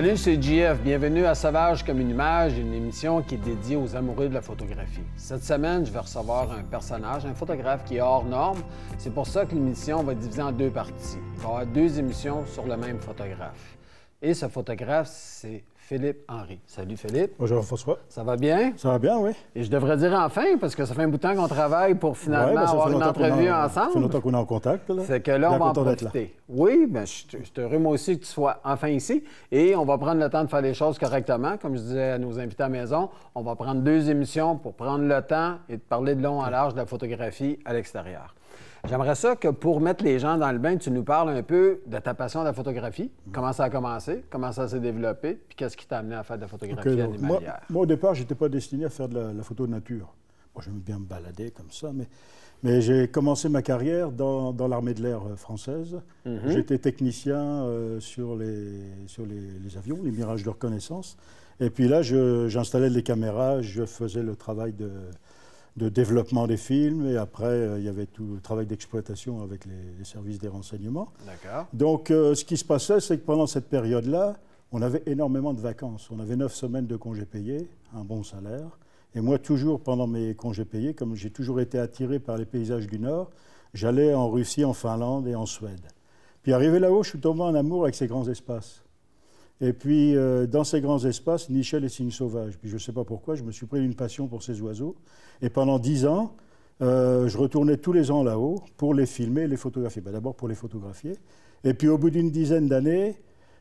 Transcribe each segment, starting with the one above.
Salut, c'est JF. Bienvenue à Sauvage comme une image, une émission qui est dédiée aux amoureux de la photographie. Cette semaine, je vais recevoir un personnage, un photographe qui est hors norme. C'est pour ça que l'émission va être divisée en deux parties. Il va y avoir deux émissions sur le même photographe. Et ce photographe, c'est Philippe Henry. Salut Philippe. Bonjour François. Ça va bien? Ça va bien, oui. Et je devrais dire enfin, parce que ça fait un bout de temps qu'on travaille pour finalement avoir une entrevue ensemble. Ça fait longtemps qu'on est en contact. Là. C'est que là, on va en profiter. Oui, bien, je suis heureux moi aussi que tu sois enfin ici. Et on va prendre le temps de faire les choses correctement. Comme je disais à nos invités à la maison, on va prendre deux émissions pour prendre le temps et de parler de long en large de la photographie à l'extérieur. J'aimerais ça que pour mettre les gens dans le bain, tu nous parles un peu de ta passion de la photographie, comment ça a commencé, comment ça s'est développé, puis qu'est-ce qui t'a amené à faire de la photographie animalière. Moi, au départ, je n'étais pas destiné à faire de la photo de nature. Moi, j'aime bien me balader comme ça, mais j'ai commencé ma carrière dans l'armée de l'air française. J'étais technicien sur les avions, les mirages de reconnaissance. Et puis là, j'installais les caméras, je faisais le travail de développement des films, et après, il y avait tout le travail d'exploitation avec les services des renseignements. D'accord. Donc, ce qui se passait, c'est que pendant cette période-là, on avait énormément de vacances. On avait 9 semaines de congés payés, un bon salaire. Et moi, toujours pendant mes congés payés, comme j'ai toujours été attiré par les paysages du Nord, j'allais en Russie, en Finlande et en Suède. Puis arrivé là-haut, je suis tombé en amour avec ces grands espaces. Et puis, dans ces grands espaces, nichaient les signes sauvages. Puis je ne sais pas pourquoi, je me suis pris une passion pour ces oiseaux. Et pendant 10 ans, je retournais tous les ans là-haut pour les filmer et les photographier. Ben, d'abord pour les photographier. Et puis au bout d'une dizaine d'années,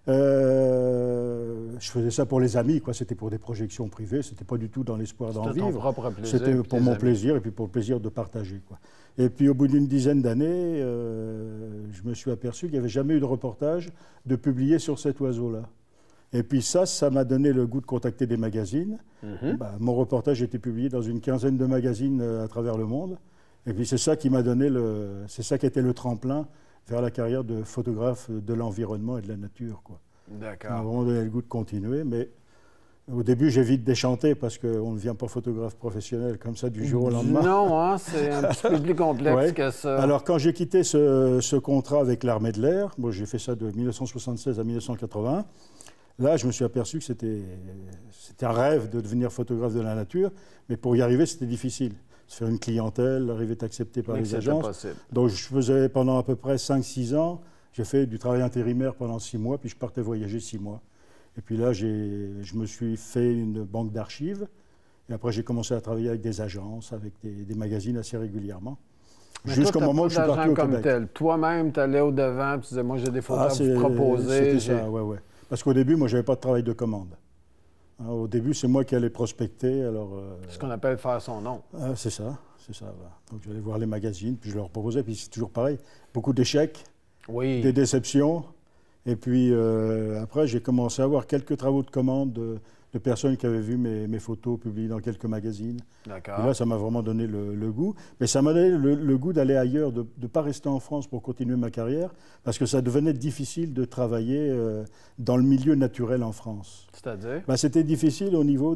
je faisais ça pour les amis, quoi. C'était pour des projections privées, c'était pas du tout dans l'espoir d'en vivre. C'était ton propre plaisir. C'était pour mon plaisir et puis pour le plaisir de partager, quoi. Et puis au bout d'une dizaine d'années, je me suis aperçu qu'il n'y avait jamais eu de reportage de publié sur cet oiseau-là. Et puis ça m'a donné le goût de contacter des magazines. Mon reportage a été publié dans une quinzaine de magazines à travers le monde. Et puis c'est ça qui m'a donné c'est ça qui était le tremplin vers la carrière de photographe de l'environnement et de la nature, quoi. D'accord. Ça m'a vraiment donné le goût de continuer, mais au début, j'ai vite déchanté parce qu'on ne devient pas photographe professionnel comme ça du jour au lendemain. Non, hein, c'est un petit peu plus complexe que ça. Alors, quand j'ai quitté ce contrat avec l'armée de l'air, moi j'ai fait ça de 1976 à 1980, là, je me suis aperçu que c'était un rêve de devenir photographe de la nature, mais pour y arriver, c'était difficile. Se faire une clientèle, arriver à être accepté par les agences. Possible. Donc, je faisais pendant à peu près 5-6 ans, j'ai fait du travail intérimaire pendant 6 mois, puis je partais voyager 6 mois. Et puis là, je me suis fait une banque d'archives, et après, j'ai commencé à travailler avec des agences, avec des magazines assez régulièrement. Jusqu'au moment où je suis parti au Québec. Toi-même, tu allais au-devant, tu disais, moi, j'ai des photos à vous proposer. C'était ça, oui. Parce qu'au début, moi, je n'avais pas de travail de commande. Au début, c'est moi qui allais prospecter. Ce qu'on appelle faire son nom. C'est ça. Voilà. Donc, j'allais voir les magazines, puis je leur proposais, puis c'est toujours pareil. Beaucoup d'échecs, des déceptions. Et puis, après, j'ai commencé à avoir quelques travaux de commande de personnes qui avaient vu mes photos publiées dans quelques magazines. D'accord. Et là, ça m'a vraiment donné le goût. Mais ça m'a donné le goût d'aller ailleurs, de ne pas rester en France pour continuer ma carrière, parce que ça devenait difficile de travailler dans le milieu naturel en France. C'est-à-dire? C'était difficile au niveau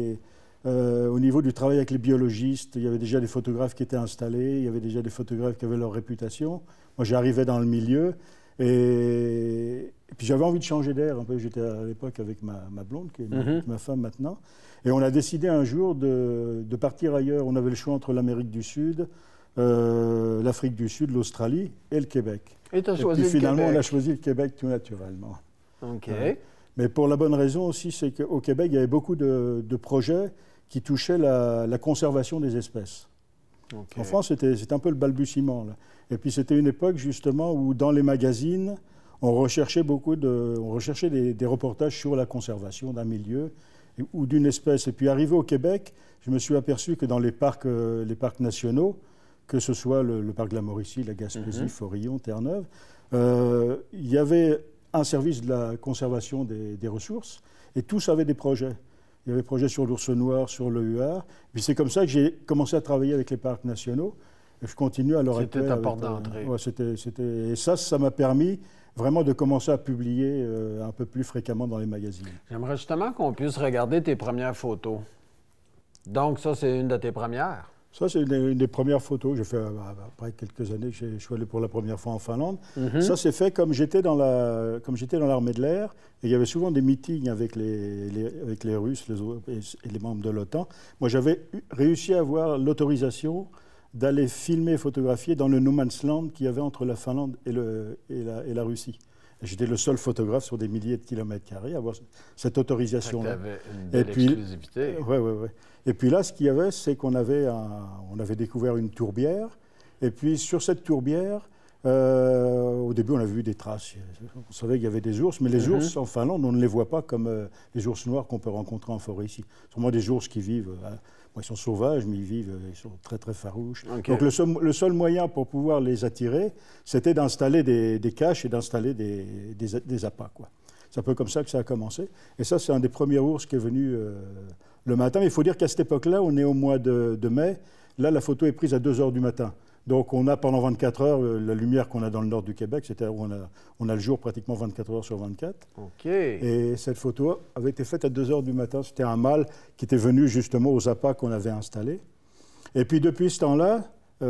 du travail avec les biologistes. Il y avait déjà des photographes qui étaient installés, il y avait déjà des photographes qui avaient leur réputation. Moi, j'arrivais dans le milieu. Et puis j'avais envie de changer d'air un peu. J'étais à l'époque avec ma blonde, qui est ma femme maintenant. Et on a décidé un jour de partir ailleurs. On avait le choix entre l'Amérique du Sud, l'Afrique du Sud, l'Australie et le Québec. Et tu as choisi le Québec. Finalement, on a choisi le Québec tout naturellement. OK. Mais pour la bonne raison aussi, c'est qu'au Québec, il y avait beaucoup de projets qui touchaient la conservation des espèces. Okay. En France, c'était un peu le balbutiement, là. Et puis, c'était une époque, justement, où dans les magazines, on recherchait des reportages sur la conservation d'un milieu ou d'une espèce. Et puis, arrivé au Québec, je me suis aperçu que dans les parcs nationaux, que ce soit le parc de la Mauricie, la Gaspésie, Forillon, Terre-Neuve, il y avait un service de la conservation des ressources, et tous avaient des projets. Il y avait des projets sur l'ours noir, sur le huard. Puis c'est comme ça que j'ai commencé à travailler avec les parcs nationaux. Et je continue à l'heure actuelle. C'était ta porte d'entrée. Et ça m'a permis vraiment de commencer à publier un peu plus fréquemment dans les magazines. J'aimerais justement qu'on puisse regarder tes premières photos. Donc ça, c'est une de tes premières? Ça, c'est une des premières photos que j'ai fait après quelques années que je suis allé pour la première fois en Finlande. Ça, c'est fait comme j'étais dans l'armée de l'air. Et il y avait souvent des meetings avec les Russes et les membres de l'OTAN. Moi, j'avais réussi à avoir l'autorisation d'aller filmer et photographier dans le no man's land qu'il y avait entre la Finlande et la Russie. J'étais le seul photographe sur des milliers de kilomètres carrés à avoir cette autorisation-là. Tu avais une belle exclusivité. Oui. Et puis là, ce qu'il y avait, c'est qu'on avait découvert une tourbière. Et puis sur cette tourbière, au début, on avait vu des traces. On savait qu'il y avait des ours, mais les ours en Finlande, on ne les voit pas comme les ours noirs qu'on peut rencontrer en forêt ici. Ce sont vraiment des ours qui vivent. Ils sont sauvages, mais ils sont très, très farouches. Okay. Donc, le seul moyen pour pouvoir les attirer, c'était d'installer des caches et d'installer des appâts, quoi. C'est un peu comme ça que ça a commencé. Et ça, c'est un des premiers ours qui est venu le matin. Mais il faut dire qu'à cette époque-là, on est au mois de mai. Là, la photo est prise à 2 h du matin. Donc, on a pendant 24 heures la lumière qu'on a dans le nord du Québec, c'est-à-dire on a le jour pratiquement 24 heures sur 24. OK. Et cette photo avait été faite à 2 h du matin. C'était un mâle qui était venu justement aux appâts qu'on avait installés. Et puis, depuis ce temps-là,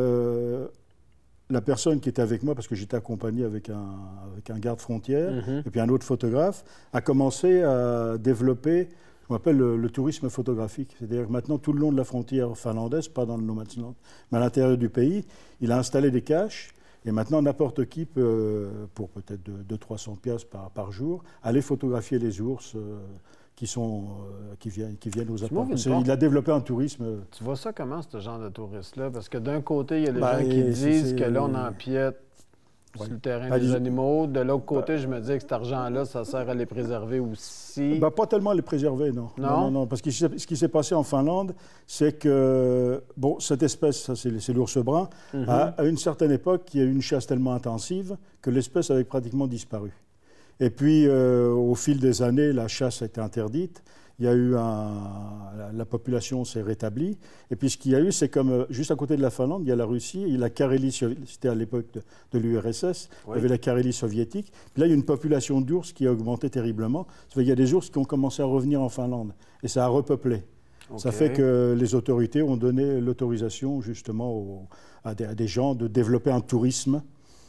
la personne qui était avec moi, parce que j'étais accompagné avec un garde-frontière et puis un autre photographe, a commencé à développer ce qu'on appelle le tourisme photographique. C'est-à-dire que maintenant, tout le long de la frontière finlandaise, pas dans le no man's land, mais à l'intérieur du pays, il a installé des caches. Et maintenant, n'importe qui peut, pour peut-être 200-300 piastres par jour, aller photographier les ours qui viennent aux appâts. Il a développé un tourisme. Tu vois ça comment, ce genre de touristes-là? Parce que d'un côté, il y a les gens qui disent que là, on empiète sur le terrain des animaux. De l'autre côté, je me dis que cet argent-là, ça sert à les préserver aussi. Pas tellement à les préserver, non. Non, parce que ce qui s'est passé en Finlande, c'est que, cette espèce, ça, c'est l'ours brun, à une certaine époque, il y a eu une chasse tellement intensive que l'espèce avait pratiquement disparu. Et puis, au fil des années, la chasse a été interdite. Il y a eu la population s'est rétablie. Et puis, ce qu'il y a eu, c'est comme juste à côté de la Finlande, il y a la Russie, il y a la Carélie, c'était à l'époque de l'URSS, il y avait la Carélie soviétique. Puis là, il y a une population d'ours qui a augmenté terriblement. Ça fait qu'il y a des ours qui ont commencé à revenir en Finlande. Et ça a repeuplé. Okay. Ça fait que les autorités ont donné l'autorisation, justement, à des gens de développer un tourisme.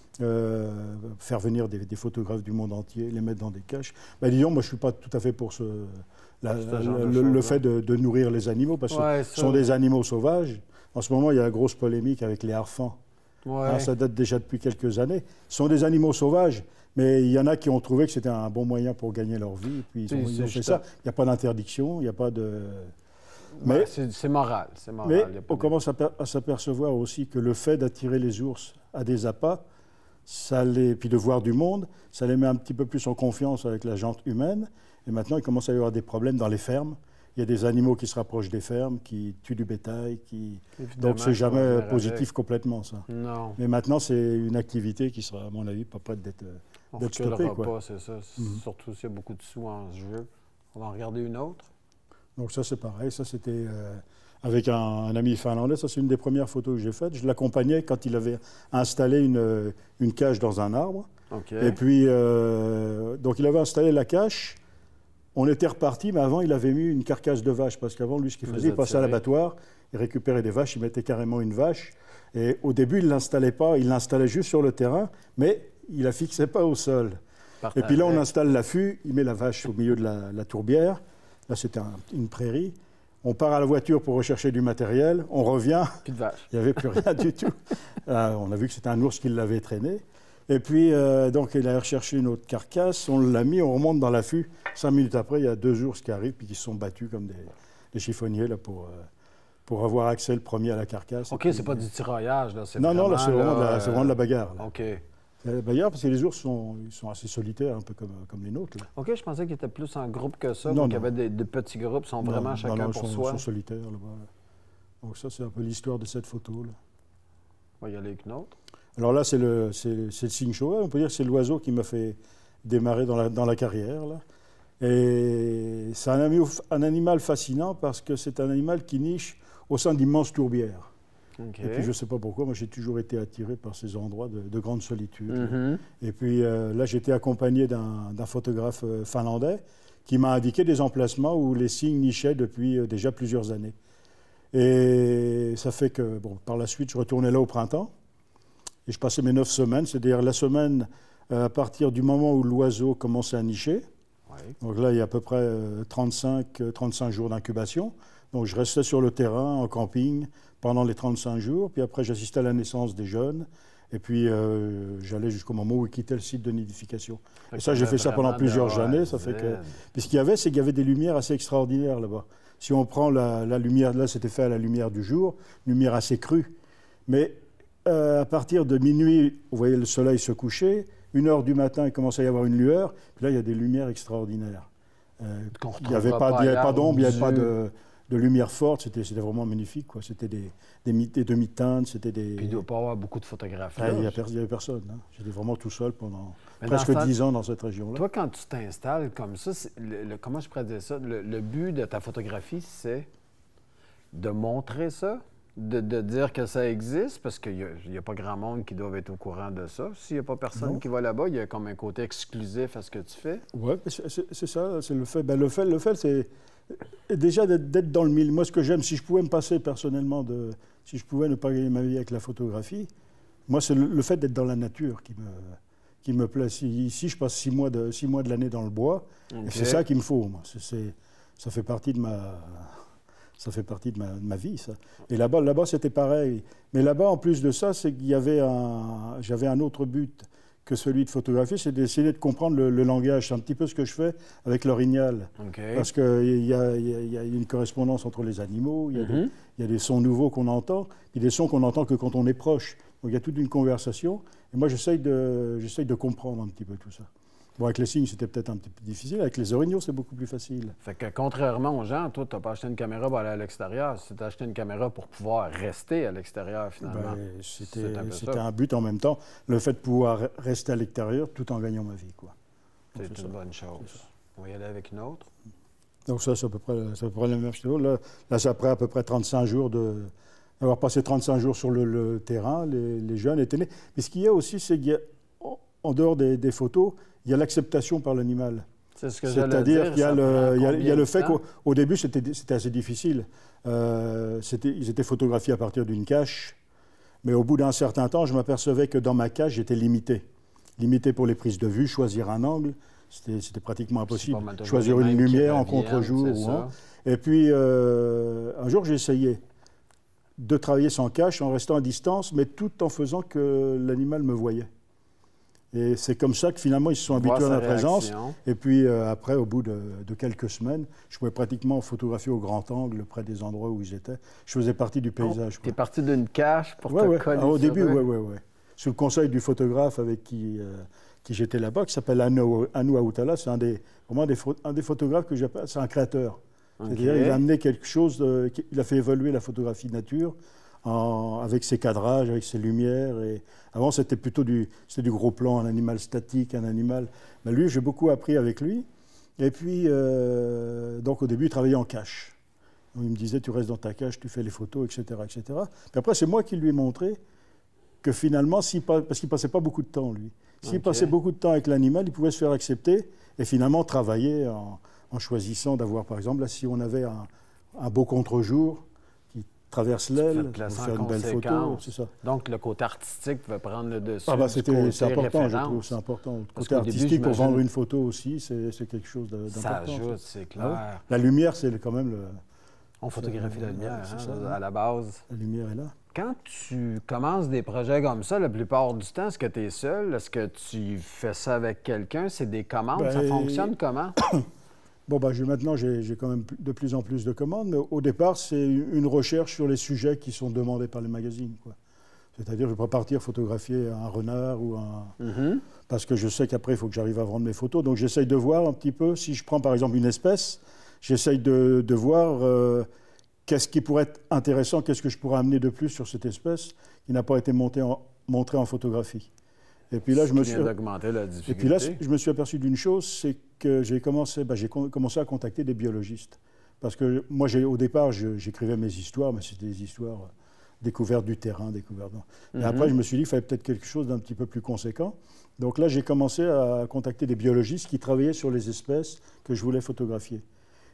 Faire venir des photographes du monde entier, les mettre dans des caches. Disons, moi, je ne suis pas tout à fait pour le fait de nourrir les animaux, parce que ce sont des animaux sauvages. En ce moment, il y a la grosse polémique avec les harfans. Ça date déjà depuis quelques années. Ce sont des animaux sauvages, mais il y en a qui ont trouvé que c'était un bon moyen pour gagner leur vie, et puis ils ont fait ça. Il n'y a pas d'interdiction, il n'y a pas de... Mais c'est moral. Mais on commence à s'apercevoir aussi que le fait d'attirer les ours à des appâts, puis de voir du monde, ça les met un petit peu plus en confiance avec la gente humaine. Et maintenant, il commence à y avoir des problèmes dans les fermes. Il y a des animaux qui se rapprochent des fermes, qui tuent du bétail. Donc, c'est jamais positif complètement, ça. Non. Mais maintenant, c'est une activité qui sera, à mon avis, pas prête d'être stoppée. Pas, c'est ça. Surtout s'il y a beaucoup de sous en jeu. On va en regarder une autre. Donc, ça, c'est pareil. Ça, c'était... avec un ami finlandais, ça c'est une des premières photos que j'ai faites. Je l'accompagnais quand il avait installé une cage dans un arbre. Okay. Et puis, donc il avait installé la cache. On était reparti, mais avant il avait mis une carcasse de vache, parce qu'avant lui ce qu'il faisait, il passait à l'abattoir, il récupérait des vaches, il mettait carrément une vache. Et au début il ne l'installait pas, il l'installait juste sur le terrain, mais il ne la fixait pas au sol. Et puis là on installe l'affût, il met la vache au milieu de la tourbière. Là c'était une prairie. On part à la voiture pour rechercher du matériel, on revient, plus de vache. Il n'y avait plus rien du tout. On a vu que c'était un ours qui l'avait traîné. Et puis, donc, il a recherché une autre carcasse, on l'a mis, on remonte dans l'affût. 5 minutes après, il y a 2 ours qui arrivent et qui se sont battus comme des chiffonniers là, pour avoir accès le premier à la carcasse. OK, c'est pas du tiraillage, là. Non, là, c'est vraiment de la bagarre. Là. OK. La bagarre, parce que les ours sont assez solitaires, un peu comme les nôtres. Là. OK, je pensais qu'ils étaient plus en groupe que ça, non, qu'il y avait des petits groupes, ils sont vraiment chacun pour soi. Ils sont solitaires, là-bas. Donc ça, c'est un peu l'histoire de cette photo, là. On va y aller avec une autre. Alors là, c'est le cygne chauvin. On peut dire que c'est l'oiseau qui m'a fait démarrer dans la carrière, là. Et c'est un animal fascinant parce que c'est un animal qui niche au sein d'immenses tourbières. Okay. Et puis, je ne sais pas pourquoi, moi, j'ai toujours été attiré par ces endroits de grande solitude. Et puis, là, j'étais accompagné d'un photographe finlandais qui m'a indiqué des emplacements où les cygnes nichaient depuis déjà plusieurs années. Et ça fait que, bon, par la suite, je retournais là au printemps. Et je passais mes 9 semaines, c'est-à-dire la semaine à partir du moment où l'oiseau commençait à nicher. Oui. Donc là, il y a à peu près 35 jours d'incubation. Donc je restais sur le terrain, en camping, pendant les 35 jours. Puis après, j'assistais à la naissance des jeunes. Et puis, j'allais jusqu'au moment où ils quittaient le site de nidification. Et ça, j'ai fait ça pendant plusieurs années. Ça fait que... Puis ce qu'il y avait, c'est qu'il y avait des lumières assez extraordinaires là-bas. Si on prend la lumière, là, c'était fait à la lumière du jour, lumière assez crue. Mais à partir de minuit, vous voyez le soleil se coucher. 1h du matin, il commençait à y avoir une lueur. Puis là, il y a des lumières extraordinaires. Il n'y avait pas d'ombre, il n'y avait pas de lumière forte. C'était vraiment magnifique, quoi. C'était des demi-teintes, c'était des... Puis il ne doit pas avoir beaucoup de photographes. Il n'y avait personne. Hein. J'étais vraiment tout seul pendant presque 10 ans dans cette région-là. Toi, quand tu t'installes comme ça, comment je pourrais dire ça? Le but de ta photographie, c'est de montrer ça? De dire que ça existe, parce qu'il n'y a pas grand monde qui doit être au courant de ça. S'il n'y a pas personne qui va là-bas, il y a comme un côté exclusif à ce que tu fais. Oui, c'est ça, c'est le fait. Ben, le fait, c'est déjà d'être dans le milieu. Moi, ce que j'aime, si je pouvais me passer personnellement, si je pouvais ne pas gagner ma vie avec la photographie, moi, c'est le fait d'être dans la nature qui me plaît. Ici, je passe 6 mois de l'année dans le bois, et c'est ça qu'il me faut, moi. Ça fait partie de ma... Ça fait partie de ma vie, ça. Et là-bas, c'était pareil. Mais là-bas, en plus de ça, c'est qu'il y avait j'avais un autre but que celui de photographier, c'est d'essayer de comprendre le langage. C'est un petit peu ce que je fais avec l'orignal. Okay. Parce qu'il y a une correspondance entre les animaux, il y a des sons nouveaux qu'on entend, puis des sons qu'on n'entend que quand on est proche. Donc il y a toute une conversation. Et moi, j'essaye de comprendre un petit peu tout ça. Bon, avec les cygnes, c'était peut-être un petit peu difficile. Avec les orignaux, c'est beaucoup plus facile. Fait que contrairement aux gens, toi, tu n'as pas acheté une caméra pour aller à l'extérieur. Tu as acheté une caméra pour pouvoir rester à l'extérieur, finalement. C'était un but en même temps. Le fait de pouvoir rester à l'extérieur tout en gagnant ma vie, quoi. C'est une bonne chose. On va y aller avec une autre. Donc ça, c'est à peu près la même chose. Là c'est après à peu près 35 jours d'avoir passé 35 jours sur le terrain. Les jeunes étaient nés. Mais ce qu'il y a aussi, c'est qu'il y a, en dehors des photos, il y a l'acceptation par l'animal. C'est ce que j'allais dire. C'est-à-dire qu'il y a le fait qu'au début, c'était assez difficile. Ils étaient photographiés à partir d'une cache, mais au bout d'un certain temps, je m'apercevais que dans ma cache, j'étais limité. Limité pour les prises de vue, choisir un angle, c'était pratiquement impossible. Choisir une lumière en contre-jour. Et puis, un jour, j'ai essayé de travailler sans cache, en restant à distance, mais tout en faisant que l'animal me voyait. Et c'est comme ça que finalement, ils se sont habitués à ma présence. Et puis après, au bout de quelques semaines, je pouvais pratiquement photographier au grand angle, près des endroits où ils étaient. Je faisais partie du paysage. Tu es parti d'une cache pour te coller au début, oui. Sous le conseil du photographe avec qui j'étais là-bas, qui s'appelle Anu Aoutala. C'est un des photographes que j'appelle, c'est un créateur. C'est-à-dire il a amené quelque chose, il a fait évoluer la photographie de nature. Avec ses cadrages, avec ses lumières. Et avant, c'était plutôt du gros plan, un animal statique, un animal... Mais lui, j'ai beaucoup appris avec lui. Et puis, donc au début, il travaillait en cache. Donc, il me disait, tu restes dans ta cache, tu fais les photos, etc. etc. Puis après, c'est moi qui lui ai montré que finalement, parce qu'il ne passait pas beaucoup de temps, lui. S'il passait beaucoup de temps avec l'animal, il pouvait se faire accepter et finalement travailler en choisissant d'avoir, par exemple, là, si on avait un beau contre-jour, traverse l'aile, pour faire une belle photo, c'est ça. Donc, le côté artistique va prendre le dessus. C'est important, je trouve, c'est important. Le côté artistique, pour vendre une photo aussi, c'est quelque chose d'important. Ça ajoute, c'est clair. La lumière, c'est quand même On photographie la lumière, à la base. La lumière est là. Quand tu commences des projets comme ça, la plupart du temps, est-ce que tu es seul? Est-ce que tu fais ça avec quelqu'un? C'est des commandes? Ça fonctionne comment? Bon, maintenant, j'ai quand même de plus en plus de commandes, mais au départ, c'est une recherche sur les sujets qui sont demandés par les magazines, quoi. C'est-à-dire, je ne vais pas partir photographier un renard ou un... Parce que je sais qu'après, il faut que j'arrive à vendre mes photos. Donc, j'essaye de voir un petit peu, si je prends par exemple une espèce, j'essaye de voir qu'est-ce qui pourrait être intéressant, qu'est-ce que je pourrais amener de plus sur cette espèce qui n'a pas été montrée en photographie. Et puis là, je me suis aperçu d'une chose, c'est que j'ai commencé à contacter des biologistes. Parce que moi, au départ, j'écrivais mes histoires, mais c'était des histoires découvertes du terrain, découvertes. Et après, je me suis dit qu'il fallait peut-être quelque chose d'un petit peu plus conséquent. Donc là, j'ai commencé à contacter des biologistes qui travaillaient sur les espèces que je voulais photographier.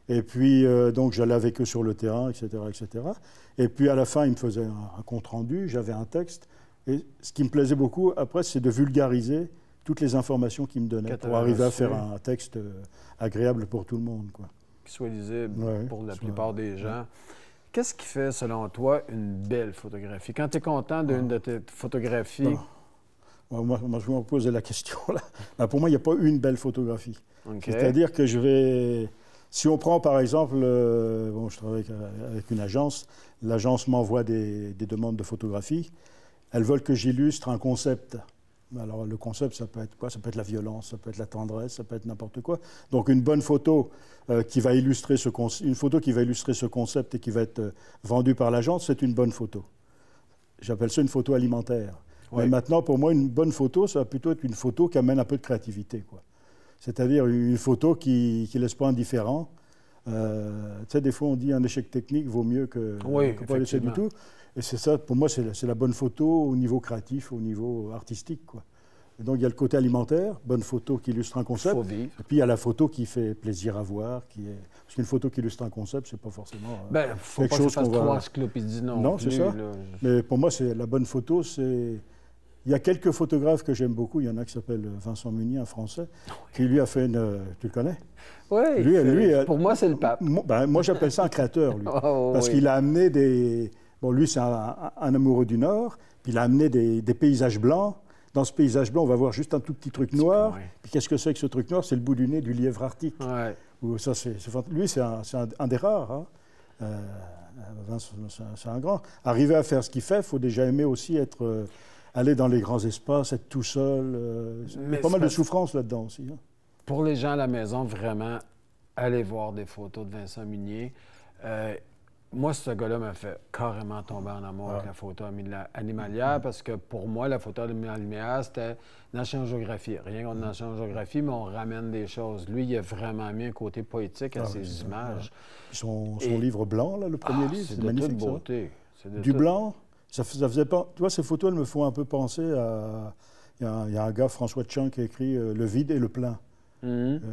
Et puis, donc, j'allais avec eux sur le terrain, etc., etc. Et puis, à la fin, ils me faisaient un compte-rendu, j'avais un texte. Et ce qui me plaisait beaucoup, après, c'est de vulgariser toutes les informations qu'ils me donnaient pour arriver à faire un texte agréable pour tout le monde, quoi. Qui soit lisible pour la plupart des gens. Qu'est-ce qui fait, selon toi, une belle photographie? Quand tu es content d'une de tes photographies... Moi, je me posais la question, là. Ben, pour moi, il n'y a pas une belle photographie. Okay. C'est-à-dire que je vais... Si on prend, par exemple... bon, je travaille avec une agence. L'agence m'envoie des demandes de photographie. Elles veulent que j'illustre un concept. Alors, le concept, ça peut être quoi? Ça peut être la violence, ça peut être la tendresse, ça peut être n'importe quoi. Donc, une bonne photo qui va illustrer une photo qui va illustrer ce concept et qui va être vendue par l'agence, c'est une bonne photo. J'appelle ça une photo alimentaire. Oui. Mais maintenant, pour moi, une bonne photo, ça va plutôt être une photo qui amène un peu de créativité, quoi. C'est-à-dire une photo qui ne laisse pas indifférent. Tu sais, des fois, on dit un échec technique vaut mieux que pas l'échec du tout. Et c'est ça, pour moi, c'est la bonne photo au niveau créatif, au niveau artistique, quoi. Et donc, il y a le côté alimentaire, bonne photo qui illustre un concept. Et puis, il y a la photo qui fait plaisir à voir. Parce qu'une photo qui illustre un concept, c'est pas forcément faut quelque chose qu'on va... trois encyclopédies non, c'est ça. Là, mais pour moi, la bonne photo, c'est... Il y a quelques photographes que j'aime beaucoup. Il y en a qui s'appelle Vincent Munier, un Français, qui lui a fait une... Tu le connais? Oui, pour moi, c'est le pape. Moi, j'appelle ça un créateur, lui. Parce qu'il a amené des... Bon, lui, c'est un amoureux du Nord, puis il a amené des paysages blancs. Dans ce paysage blanc, on va voir juste un tout petit truc noir. Puis qu'est-ce que c'est que ce truc noir? C'est le bout du nez du lièvre arctique. Ça, lui, c'est un des rares. Hein. C'est un grand. Arriver à faire ce qu'il fait, il faut déjà aimer aussi aller dans les grands espaces, être tout seul. Il y a pas mal de souffrance là-dedans aussi. Hein. Pour les gens à la maison, vraiment, allez voir des photos de Vincent Munier. Moi, ce gars-là m'a fait carrément tomber en amour avec la photo animalière parce que pour moi, la photo animalière, c'était National Geographic. Rien contre National Geographic, mais on ramène des choses. Lui, il a vraiment mis un côté poétique à ses images. Son livre blanc, là, le premier livre, c'est magnifique. De toute beauté. Du blanc, ça faisait pas... Tu vois, ces photos, elles me font un peu penser à... Il y a un gars, François Tchang, qui a écrit Le vide et le plein. Il est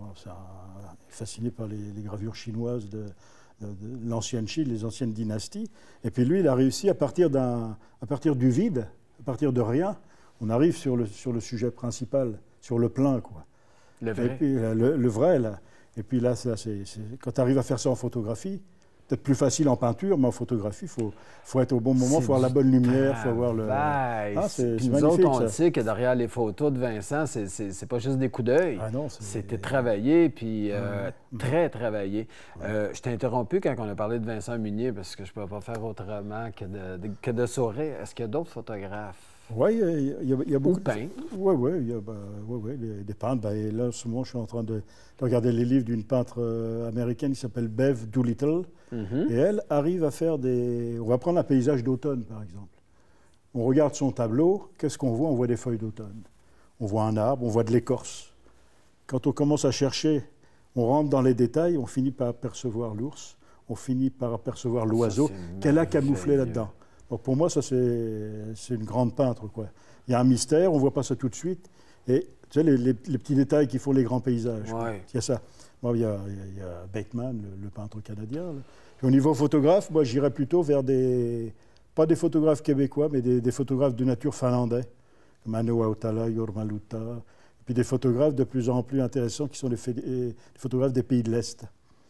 fasciné par les gravures chinoises de l'ancienne Chine, les anciennes dynasties. Et puis lui, il a réussi à partir du vide, à partir de rien, on arrive sur le sujet principal, sur le plein, quoi. Le vrai. Et puis, le vrai, là. Et puis là, quand tu arrives à faire ça en photographie, peut-être plus facile en peinture, mais en photographie, il faut être au bon moment, il faut avoir la bonne lumière, il faut avoir le... c'est magnifique, nous autres, on sait que derrière les photos de Vincent, c'est pas juste des coups d'œil. C'était travaillé, puis très travaillé. Je t'ai interrompu quand on a parlé de Vincent Munier, parce que je ne peux pas faire autrement que de sourire. Est-ce qu'il y a d'autres photographes? Oui, il y a beaucoup de peintres. Oui, il y a des peintres. Et là, en ce moment, je suis en train de regarder les livres d'une peintre américaine qui s'appelle Bev Doolittle. Et elle arrive à faire des... On va prendre un paysage d'automne, par exemple. On regarde son tableau, qu'est-ce qu'on voit? On voit des feuilles d'automne. On voit un arbre, on voit de l'écorce. Quand on commence à chercher, on rentre dans les détails, on finit par apercevoir l'ours, on finit par apercevoir l'oiseau qu'elle a camouflé là-dedans. Donc pour moi, ça, c'est une grande peintre, quoi. Il y a un mystère, on ne voit pas ça tout de suite. Et tu sais, les petits détails qui font les grands paysages. Il y a ça. Moi, il y a Bateman, le peintre canadien. Au niveau photographe, moi, j'irais plutôt vers pas des photographes québécois, mais des photographes de nature finlandais, comme Ano Autala, Jorma Lutta, et puis des photographes de plus en plus intéressants qui sont les photographes des pays de l'Est.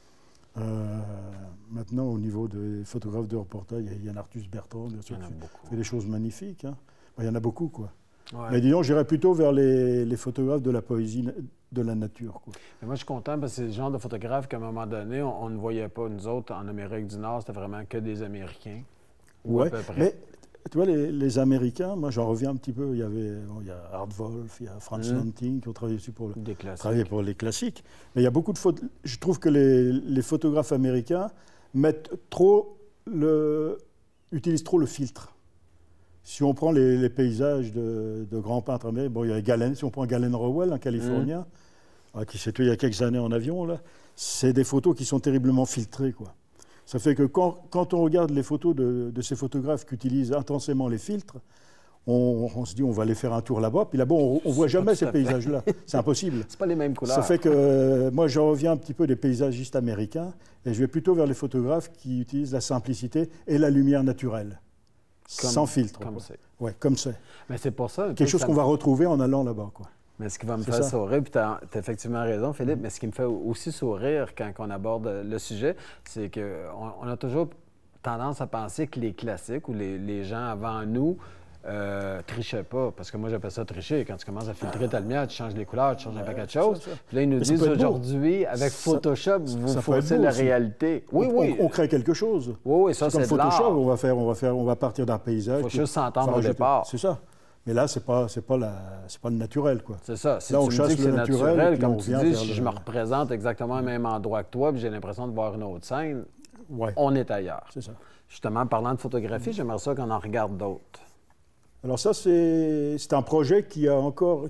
Maintenant, au niveau des photographes de reportage, il y a Yann Arthus Bertrand, bien sûr, qui fait des choses magnifiques. Hein. Il y en a beaucoup, quoi. Mais disons, j'irais plutôt vers les photographes de la poésie de la nature, quoi. Mais moi, je suis content parce que c'est le genre de photographe qu'à un moment donné, on ne voyait pas. Nous autres, en Amérique du Nord, c'était vraiment que des Américains. Oui, mais tu vois, les Américains, moi, j'en reviens un petit peu. Il y a Art Wolf, il y a Franz Lanting qui ont travaillé aussi pour les classiques. Mais il y a beaucoup de photos. Je trouve que les photographes américains utilisent trop le filtre. Si on prend les paysages de grands peintres américains, bon, il y a Galen, si on prend Galen Rowell, un Californien, qui s'est tué il y a quelques années en avion, là, c'est des photos qui sont terriblement filtrées, quoi. Ça fait que quand on regarde les photos de ces photographes qui utilisent intensément les filtres, on se dit on va aller faire un tour là-bas, puis là-bas on ne voit jamais ces paysages-là. C'est impossible. C'est pas les mêmes couleurs. Ça fait que moi je reviens un petit peu des paysagistes américains et je vais plutôt vers les photographes qui utilisent la simplicité et la lumière naturelle, sans filtre. Comme c'est. Ouais, comme c'est. Mais c'est pour ça. Quelque chose qu'on va retrouver en allant là-bas, quoi. Mais ce qui va me faire sourire, puis tu as effectivement raison, Philippe, mais ce qui me fait aussi sourire quand on aborde le sujet, c'est qu'on a toujours tendance à penser que les classiques ou les gens avant nous trichaient pas. Parce que moi, j'appelle ça tricher. Quand tu commences à filtrer ta lumière, tu changes les couleurs, tu changes un paquet de choses. Puis là, ils nous disent aujourd'hui, avec Photoshop, vous faussez la réalité. Oui, oui. On crée quelque chose. Oui, ça, c'est comme Photoshop, on va partir d'un paysage. Il faut juste s'entendre au départ. C'est ça. Mais là, c'est pas le naturel, quoi. C'est ça. Si là, tu on me chasse dis que c'est naturel, comme tu dis, si je me le... représente exactement au même endroit que toi, puis j'ai l'impression de voir une autre scène, on est ailleurs. C'est ça. Justement, parlant de photographie, j'aimerais ça qu'on en regarde d'autres. Alors ça, c'est un projet qui est encore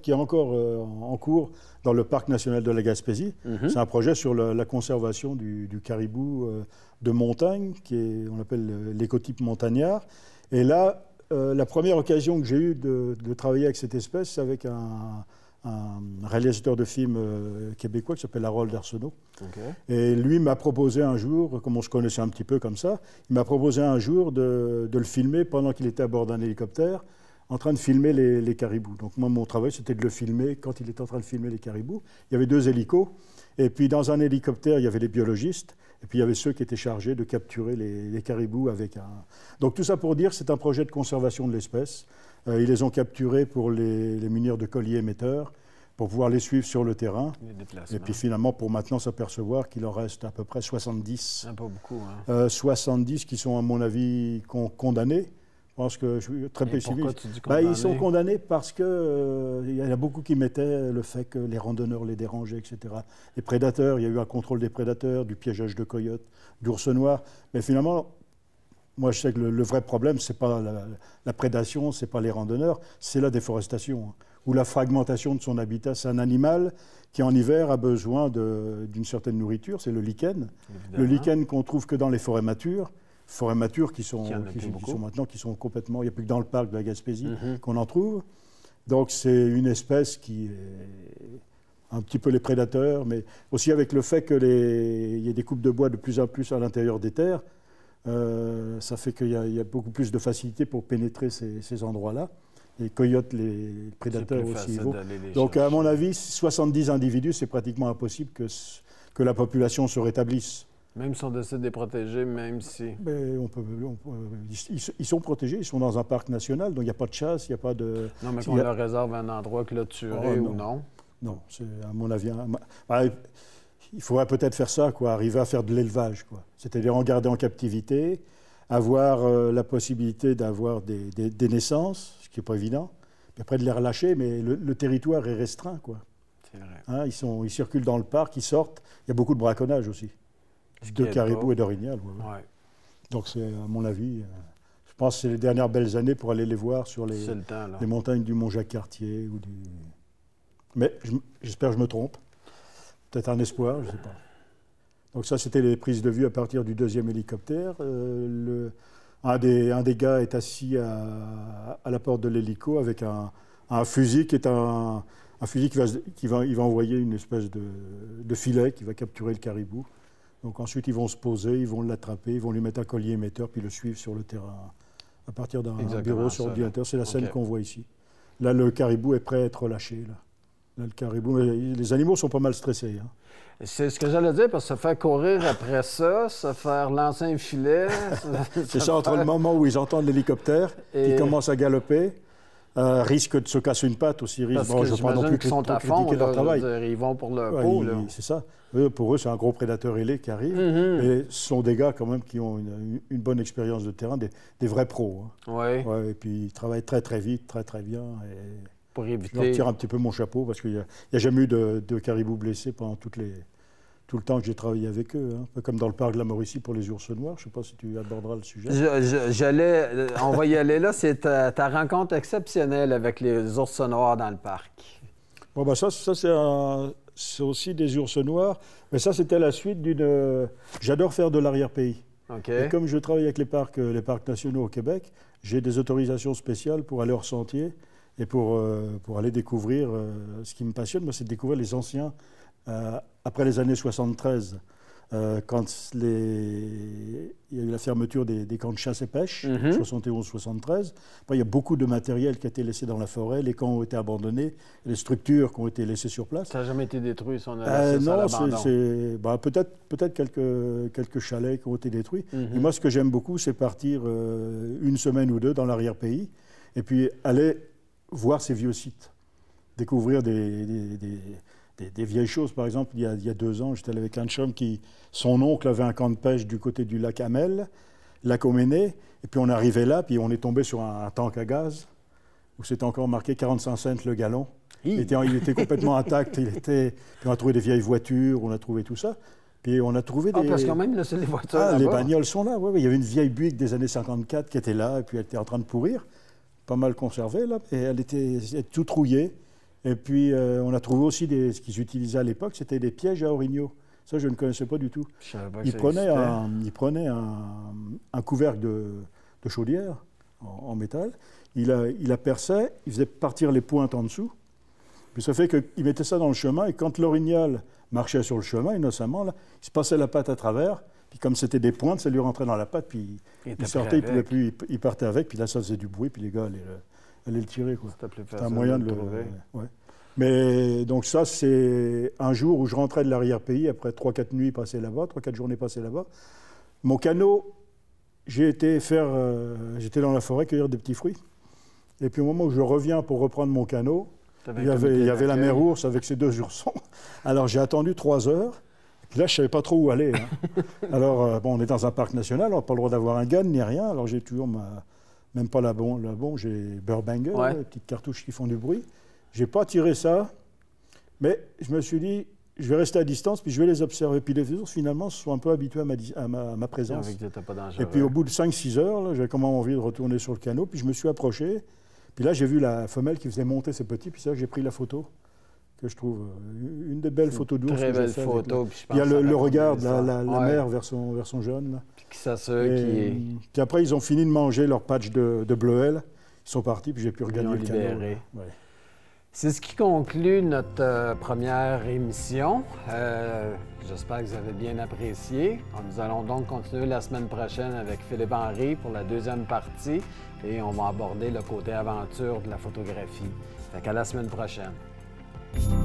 en cours dans le Parc national de la Gaspésie. C'est un projet sur la conservation du caribou de montagne, on appelle l'écotype montagnard. Et là, la première occasion que j'ai eue de travailler avec cette espèce, c'est avec un réalisateur de films québécois qui s'appelle Harold Arsenault. Okay. Et lui m'a proposé un jour, comme on se connaissait un petit peu comme ça, il m'a proposé un jour de le filmer pendant qu'il était à bord d'un hélicoptère, en train de filmer les caribous. Donc moi, mon travail, c'était de le filmer quand il était en train de filmer les caribous. Il y avait 2 hélicos, et puis dans un hélicoptère, il y avait les biologistes, et puis il y avait ceux qui étaient chargés de capturer les caribous avec un... Donc tout ça pour dire que c'est un projet de conservation de l'espèce. Ils les ont capturés pour les munir de colliers émetteurs, pour pouvoir les suivre sur le terrain. Et puis finalement, pour maintenant s'apercevoir qu'il en reste à peu près 70. Pas beaucoup, hein. 70 qui sont, à mon avis, condamnés. Je pense que je suis très pessimiste. Pourquoi tu dis condamnés? Ils sont condamnés parce que il y en a beaucoup qui mettaient le fait que les randonneurs les dérangeaient, etc. Les prédateurs, il y a eu un contrôle des prédateurs, du piégeage de coyotes, d'ours noirs. Mais finalement, moi je sais que le vrai problème, c'est pas la prédation, c'est pas les randonneurs, c'est la déforestation, ou la fragmentation de son habitat. C'est un animal qui, en hiver, a besoin d'une certaine nourriture, c'est le lichen. Évidemment. Le lichen qu'on trouve que dans les forêts matures qui sont maintenant complètement... Il n'y a plus que dans le parc de la Gaspésie qu'on en trouve. Donc c'est une espèce qui est un petit peu les prédateurs, mais aussi avec le fait qu'il y a des coupes de bois de plus en plus à l'intérieur des terres, ça fait qu'il y a beaucoup plus de facilité pour pénétrer ces endroits-là. Les coyotes, les prédateurs aussi. Donc à mon avis, 70 individus, c'est pratiquement impossible que la population se rétablisse. Même si on décide de les protéger, même si... Mais ils sont protégés, ils sont dans un parc national, donc il n'y a pas de chasse, il n'y a pas de... Non, mais qu'on leur réserve un endroit clôturé ou non? Non, c'est à mon avis... il faudrait peut-être faire ça, quoi, arriver à faire de l'élevage, quoi. C'est-à-dire en garder en captivité, avoir la possibilité d'avoir des naissances, ce qui n'est pas évident, puis après de les relâcher, mais le territoire est restreint, quoi. C'est vrai. Hein, ils circulent dans le parc, ils sortent, il y a beaucoup de braconnage aussi. De caribou et d'orignal. Ouais. Donc, c'est, à mon avis, je pense que c'est les dernières belles années pour aller les voir sur les montagnes du Mont-Jacques-Cartier. Mais j'espère que je me trompe. Peut-être un espoir, je ne sais pas. Donc, ça, c'était les prises de vue à partir du 2e hélicoptère. Un des gars est assis à la porte de l'hélico avec un fusil qui est un fusil qui va envoyer une espèce de filet qui va capturer le caribou. Donc ensuite, ils vont se poser, ils vont l'attraper, ils vont lui mettre un collier émetteur, puis le suivre sur le terrain à partir d'un bureau sur ordinateur. C'est la scène qu'on voit ici. Là, le caribou est prêt à être relâché. Là, le caribou, les animaux sont pas mal stressés. Hein. C'est ce que j'allais dire, parce que se faire courir après ça, se faire lancer un filet... c'est ça, entre le moment où ils entendent l'hélicoptère, qui commence à galoper, risque de se casser une patte aussi. Parce que j'imagine qu'ils sont à fond, leur travail. Ils vont pour le pot. C'est ça. Pour eux, c'est un gros prédateur ailé qui arrive. Mais ce sont des gars quand même qui ont une bonne expérience de terrain, des vrais pros. Hein. Oui. Ouais, et puis ils travaillent très très vite, très très bien. Et pour éviter... Je leur tire un petit peu mon chapeau parce qu'il n'y a jamais eu de caribou blessé pendant tout le temps que j'ai travaillé avec eux. Hein. Un peu comme dans le parc de la Mauricie pour les ours noirs. Je ne sais pas si tu aborderas le sujet. On va y aller là. C'est ta rencontre exceptionnelle avec les ours noirs dans le parc. Bon, ben ça c'est aussi des ours noirs. Mais ça, c'était la suite d'une... J'adore faire de l'arrière-pays. OK. Et comme je travaille avec les parcs nationaux au Québec, j'ai des autorisations spéciales pour aller hors sentier et pour aller découvrir ce qui me passionne. Moi, c'est de découvrir les anciens, après les années 73. Quand il y a eu la fermeture des camps de chasse et pêche, 71-73. Il y a beaucoup de matériel qui a été laissé dans la forêt, les camps ont été abandonnés, les structures qui ont été laissées sur place. Ça n'a jamais été détruit, si on a non, peut-être quelques chalets qui ont été détruits. Et moi, ce que j'aime beaucoup, c'est partir une semaine ou deux dans l'arrière-pays et puis aller voir ces vieux sites, découvrir des vieilles choses. Par exemple, il y a 2 ans, j'étais allé avec un chum son oncle avait un camp de pêche du côté du lac Hamel, lac Oméné, et puis on arrivait là, puis on est tombé sur un tank à gaz, où c'était encore marqué 45 cents le gallon. Il était complètement intact, puis on a trouvé des vieilles voitures, on a trouvé tout ça. Puis on a trouvé des... parce quand même, là, c'est les voitures les bagnoles sont là, oui. Il y avait une vieille Buick des années 54 qui était là, et puis elle était en train de pourrir, pas mal conservée, là, et elle était tout trouillée. Et puis, on a trouvé aussi ce qu'ils utilisaient à l'époque, c'était des pièges à orignaux. Ça, je ne connaissais pas du tout. Ils prenaient un couvercle de chaudière en métal, il la perçait, il faisait partir les pointes en dessous, puis ça fait qu'il mettait ça dans le chemin, et quand l'orignal marchait sur le chemin, innocemment, là, il se passait la patte à travers, puis comme c'était des pointes, ça lui rentrait dans la patte, puis il sortait, il partait avec, puis là, ça faisait du bruit, puis les gars allaient le tirer, quoi. C'était un moyen de le trouver. Ouais. Mais donc ça, c'est un jour où je rentrais de l'arrière-pays, après 3-4 nuits passées là-bas, 3-4 journées passées là-bas. Mon canot, j'étais dans la forêt cueillir des petits fruits. Et puis au moment où je reviens pour reprendre mon canot, il y avait la mère ours avec ses 2 oursons. Alors j'ai attendu 3 heures. Et puis là, je ne savais pas trop où aller. Hein. Alors, on est dans un parc national, on n'a pas le droit d'avoir un gun ni rien. Alors j'ai toujours même pas la bombe, j'ai Burbanger, les petites cartouches qui font du bruit. Je n'ai pas tiré ça, mais je me suis dit, je vais rester à distance, puis je vais les observer. Puis les ours, finalement, se sont un peu habitués à ma présence. Et puis au bout de 5-6 heures, j'avais quand même envie de retourner sur le canot, puis je me suis approché. Puis là, j'ai vu la femelle qui faisait monter ses petits, puis ça, j'ai pris la photo, que je trouve une des belles photos d'ours. Très belle photo. Puis il y a le regard de la mère vers son jeune. Là. Puis qui s'assure Puis après, ils ont fini de manger leur patch de bleuel. Ils sont partis, puis j'ai pu regagner le canot. Ouais. C'est ce qui conclut notre première émission. J'espère que vous avez bien apprécié. Nous allons donc continuer la semaine prochaine avec Philippe Henry pour la 2e partie et on va aborder le côté aventure de la photographie. Fait qu'à la semaine prochaine.